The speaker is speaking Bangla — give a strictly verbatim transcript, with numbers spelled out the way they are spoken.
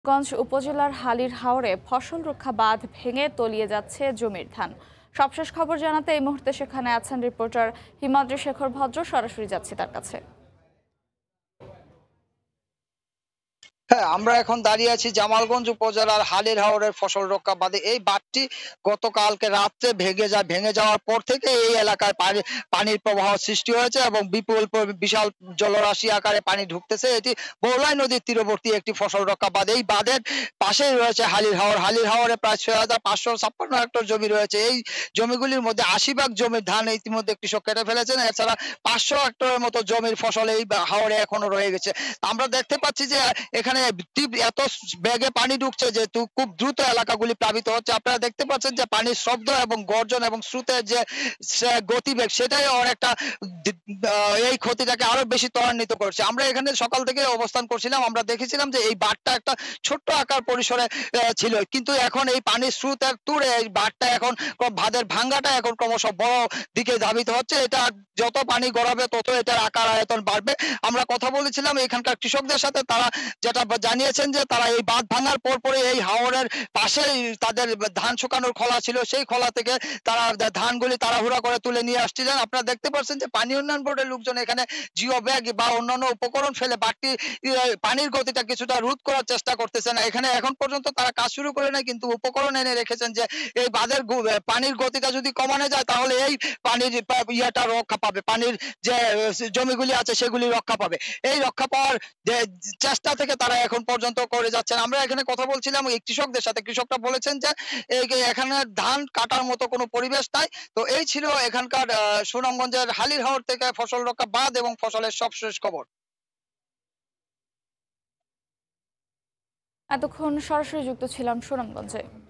গঞ্জ উপজেলার হালির হাওরে ফসল রক্ষা বাঁধ ভেঙে তলিয়ে যাচ্ছে জমির ধান। সবশেষ খবর জানাতে এই মুহূর্তে সেখানে আছেন রিপোর্টার হিমাদ্রি শেখর ভদ্র। সরাসরি যাচ্ছি তার কাছে। হ্যাঁ, আমরা এখন দাঁড়িয়ে আছি জামালগঞ্জ উপজেলার হালির হাওরের ফসল রক্ষা বাঁধে। এই বাঁধটি গতকালকে রাত্রে ভেঙে যায় ভেঙে যাওয়ার পর থেকে এই এলাকায় পানি পানির প্রবাহ সৃষ্টি হয়েছে এবং বিপুল প- বিশাল জলরাশি আকারে পানি ঢুকতেছে। এটি বৌলাই নদীর তীরবর্তী একটি ফসল রক্ষা বাঁধ। এই বাঁধের পাশেই রয়েছে হালির হাওর। হালির হাওরে প্রায় ছয় হাজার পাঁচশো ছাপ্পান্ন হেক্টর জমি রয়েছে। এই জমিগুলির মধ্যে আশি ভাগ জমির ধান ইতিমধ্যে কৃষক কেটে ফেলেছেন। এছাড়া পাঁচশো হেক্টরের মতো জমির ফসল এই বা- হাওরে এখনো রয়ে গেছে। আমরা দেখতে পাচ্ছি যে এখানে তীব্র এত বেগে পানি ঢুকছে যে তু- খুব দ্রুত এলাকাগুলি প্লাবিত হচ্ছে। আপনারা দেখতে পাচ্ছেন যে পানির শব্দ এবং গর্জন এবং স্রোতের যে সে গতিবেগ সেটাই অনেকটা দি- আহ, এই ক্ষতিটাকে আরো বেশি ত্বরান্বিত করছে। আমরা এখানে সকাল থেকে অবস্থান করছিলাম, আমরা দেখেছিলাম যে এই বাঁধটা একটা ছোট্ট আকার পরিসরে আহ, ছিল, কিন্তু এখন এই পানির স্রোতের তুড়ে এই বাঁধটা এখন ক্রম- বাঁধের ভাঙ্গাটা এখন ক্রমশ বড় দিকে ধাবিত হচ্ছে। এটা যত পানি গড়াবে তত এটার আকার আয়তন বাড়বে। আমরা কথা বলেছিলাম এখানকার কৃষকদের সাথে, তারা যেটা বা- জানিয়েছেন যে তারা এই বাঁধ ভাঙার পর পরে এই হাওরের পাশেই তাদের ধান শুকানোর খলা ছিল, সেই খলা থেকে তারা দা- ধানগুলি তাড়াহুড়া করে তুলে নিয়ে আসছিলেন। আপনারা দেখতে পাচ্ছেন যে পানি উন্নয়ন বোর্ডের লোকজন এখানে জিও ব্যাগ বা অন্যান্য উপকরণ ফেলে বাড়তি ইয়ে, পানির গতিটা কিছুটা রোধ করার চেষ্টা করতেছেন। এখানে এখন পর্যন্ত তারা কাজ শুরু করে নাই, কিন্তু উপকরণ এনে রেখেছেন যে এই বাঁধের গু- পানির গতিটা যদি কমানো যায় তাহলে এই পানির পা- ইয়েটা রক্ষা পাবে, পানির যে আহ, জমিগুলি আছে সেগুলি রক্ষা পাবে। এই রক্ষা পাওয়ার যে চেষ্টা থেকে তারা এখন পর্যন্ত করে যাচ্ছেন। আমরা এখানে কথা বলছিলাম এই কৃষকদের সাথে, কৃষকরা বলেছেন যে এই যে এখানে ধান কাটার মতো কোনো পরিবেশ নাই। তো এই ছিল এখানকার আহ, সুনামগঞ্জের হালির হাওর থেকে ফসল রক্ষা বাঁধ এবং ফসলের সবশেষ খবর। এতক্ষণ সরাসরি যুক্ত ছিলাম সুনামগঞ্জে।